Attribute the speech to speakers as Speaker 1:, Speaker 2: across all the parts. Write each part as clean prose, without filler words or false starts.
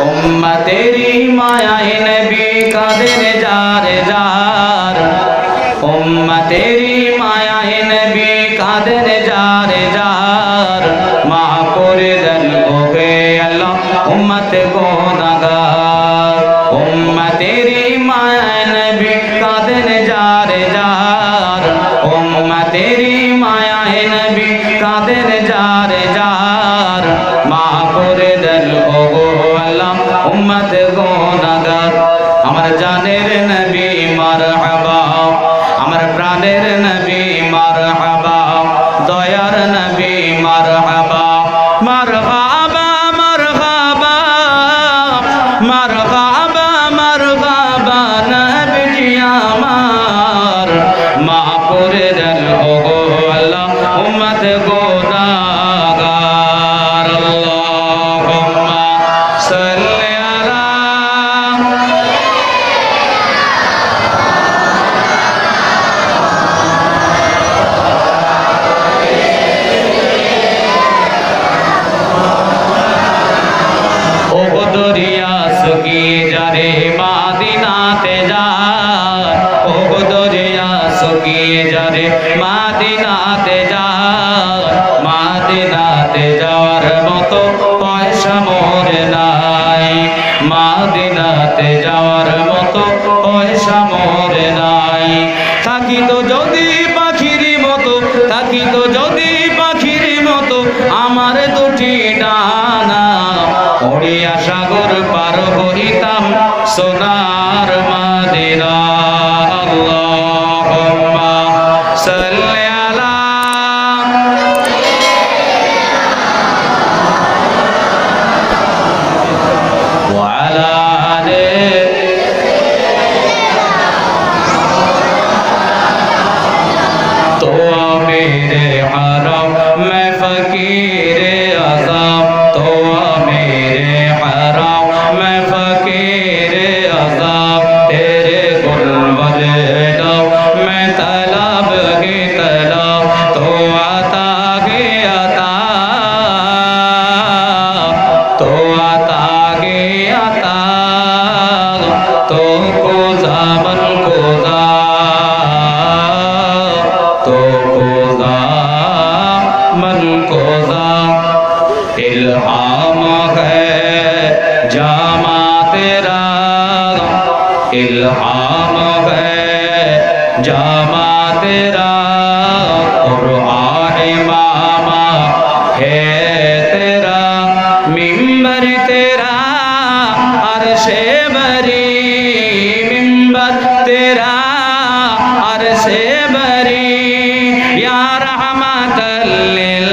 Speaker 1: उम्मतेरी मायाए नबी कादेन जार जार उम्मतेरी मायाए नबी कादेन जार जार माँ करे दन ओगे अल्लाह उम्मत गुनाहगार उम्मतेरी मायाए नबी कादेन जार जार उम्मतेरी मायाए नबी कादेन जार जार माँ करे दन ओगो अल्लाह उम्मत गुनाहगार আমার জানের নবী মারহাবা আমার প্রাণের নবী মারহাবা দয়ার নবী মারহাবা মারহাবা মারহাবা মারহাবা মারহাবা নবী আমার মা করে দেন ওগো আল্লাহ উম্মত গুনাহগার আল্লাহুম্মা সাল্লি আলা दरिया सुखी जारे मादिनाते जा ओ दरिया सुखी जारे मादिनाते जा मादिनाते जाওয়ার মতো পয়সা মোরে নাই মাদিনাতে যাওয়ার মতো পয়সা মোরে নাই থাকি তো যদি পাখির মতো থাকি তো যদি পাখির মতো আমার দুটি ডানা ওড়িয়া সাগর পার হইতাম সোনার মদিনা আল্লাহুম্মা সাল্লি আলা ওয়া আলা আলি তো মেরে হারাম মে ফকির আযাম তো मेरे हराम मैं फकीर अज़ाब तेरे गुलवर दो मैं तलब ही तलब तो आता ही आता तो आता ही आता तो कोज़ा मन कोज़ा तो कोज़ा मन कोज़ा इल्हाम है जामा तेरा इल्हाम है जामा तेरा क़ुरआन मामा है तेरा मिंबर तेरा अर्शे बरी मिंबर तेरा अर्शे बरी या रहमतल लिल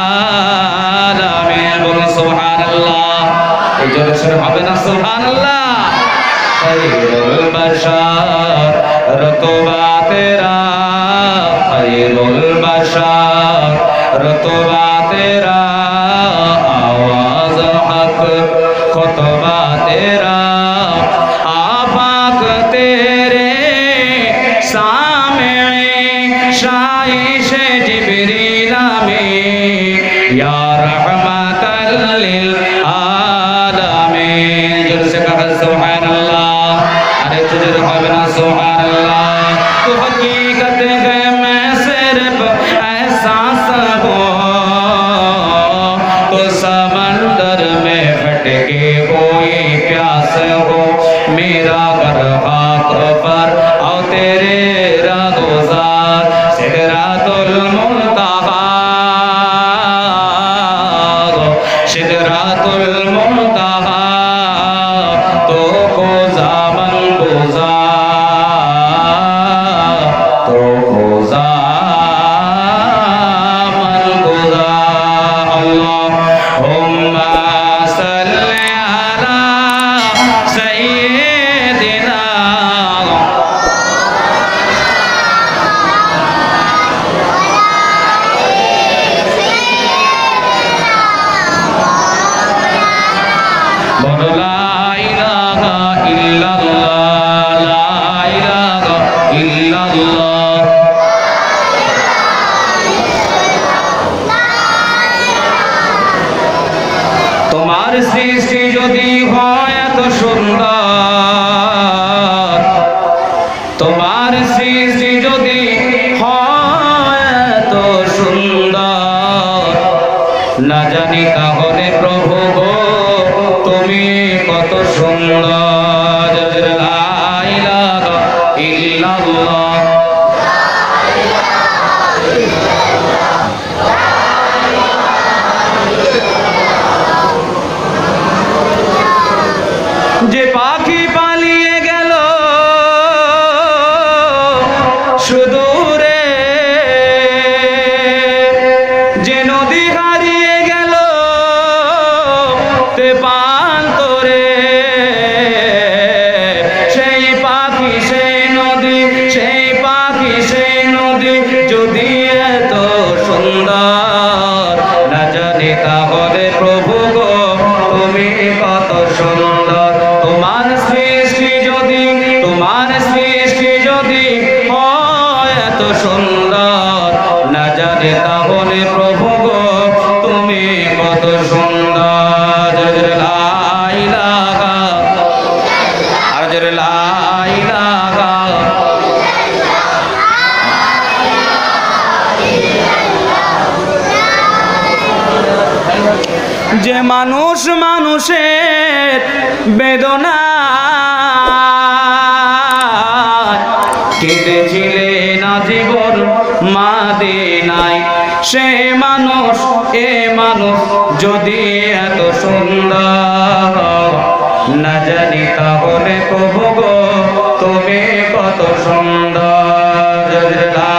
Speaker 1: सुभानअल्लाह खैरुल बशर रुतबा तेरा खैरुल बशर रुतबा तेरा आवाज हक खुतबा तेरा आफाक तेरे सामे शाइश जिब्रील में या रहमतल लिल तो हकीकत है मैं सिर्फ एहसास हूँ तो समंदर में भटके कोई प्यास हो मेरा घर हाथ पर और तेरे रागोज़ार सिदरातुल मुंतहा सिदरातुल मुंतहा तो कोज़ा मन कोज़ा তোমার সৃষ্টি যদি হয় সুন্দর, তোমার সৃষ্টি যদি হয় এত সুন্দর, না জানি তাহলে প্রভু গো তুমি কত সুন্দর। লা ইলাহা ইল্লাল্লাহ। যে পাখি পালিয়ে গেল সুদূরে, যে নদী হারিয়ে গেল তেপান্তরে, সেই পাখি সেই নদী, সেই পাখি সেই নদী যদি এত সুন্দর, না জানি তাহলে প্রভু গো তুমি কত সুন্দর। তোমার সৃষ্টি যদি, তোমার সৃষ্টি যদি হয় এত সুন্দর, না জানি তাহলে প্রভু গো তুমি কত সুন্দর। লা ইলাহা, আর জোরে লা ইলাহা। যে মানুষ মানুষের বেদনা কেঁদেছিলেন আজীবন মাদিনায়, সে মানুষ এ মানুষ যদি এত সুন্দর, না জানি তাহলে প্রভু গো তুমি কত সুন্দর।